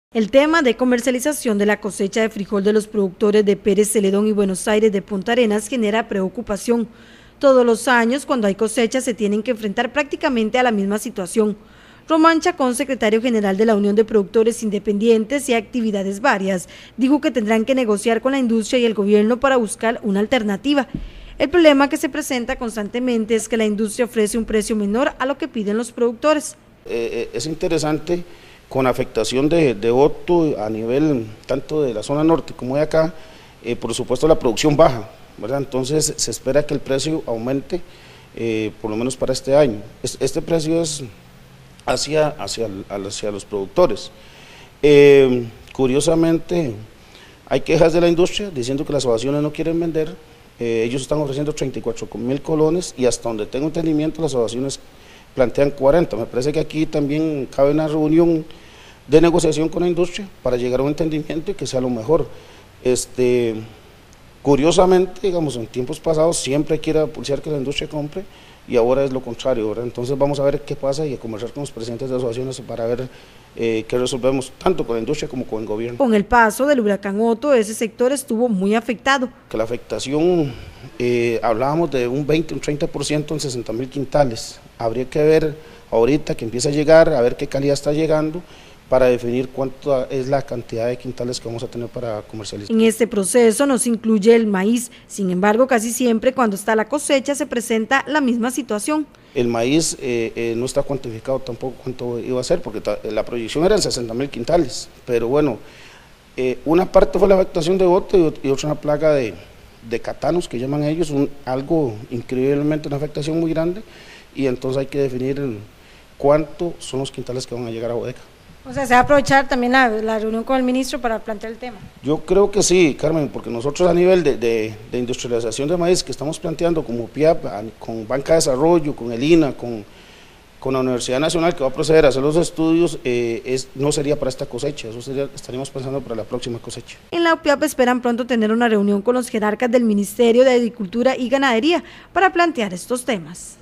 El tema de comercialización de la cosecha de frijol de los productores de Pérez Celedón y Buenos Aires de Punta Arenas genera preocupación. Todos los años, cuando hay cosecha, se tienen que enfrentar prácticamente a la misma situación. Román Chacón, secretario general de la Unión de Productores Independientes y Actividades Varias, dijo que tendrán que negociar con la industria y el gobierno para buscar una alternativa. El problema que se presenta constantemente es que la industria ofrece un precio menor a lo que piden los productores. Es interesante, con afectación de voto a nivel tanto de la zona norte como de acá, por supuesto la producción baja, ¿verdad? Entonces se espera que el precio aumente, por lo menos para este año. Este precio es hacia los productores. Curiosamente, hay quejas de la industria diciendo que las asociaciones no quieren vender. Ellos están ofreciendo 34.000 colones y hasta donde tengo entendimiento las asociaciones plantean 40. Me parece que aquí también cabe una reunión de negociación con la industria para llegar a un entendimiento y que sea lo mejor. Curiosamente, digamos, en tiempos pasados siempre hay que ir a pulsear que la industria compre y ahora es lo contrario, ¿verdad? Entonces vamos a ver qué pasa y a conversar con los presidentes de asociaciones para ver qué resolvemos tanto con la industria como con el gobierno. Con el paso del huracán Otto, ese sector estuvo muy afectado. Que la afectación, hablábamos de un 20, un 30% en 60.000 quintales. Habría que ver ahorita que empieza a llegar, a ver qué calidad está llegando, para definir cuánto es la cantidad de quintales que vamos a tener para comercializar. En este proceso no se incluye el maíz, sin embargo casi siempre cuando está la cosecha se presenta la misma situación. El maíz no está cuantificado tampoco cuánto iba a ser, porque la proyección era en 60.000 quintales, pero bueno, una parte fue la afectación de bote y otra una plaga de catanos que llaman ellos, algo increíblemente una afectación muy grande, y entonces hay que definir cuánto son los quintales que van a llegar a bodega. O sea, ¿se va a aprovechar también la reunión con el ministro para plantear el tema? Yo creo que sí, Carmen, porque nosotros a nivel de industrialización de maíz que estamos planteando como PIAP, con Banca de Desarrollo, con el INA, con la Universidad Nacional que va a proceder a hacer los estudios, no sería para esta cosecha, estaríamos pensando para la próxima cosecha. En la UPIAP esperan pronto tener una reunión con los jerarcas del Ministerio de Agricultura y Ganadería para plantear estos temas.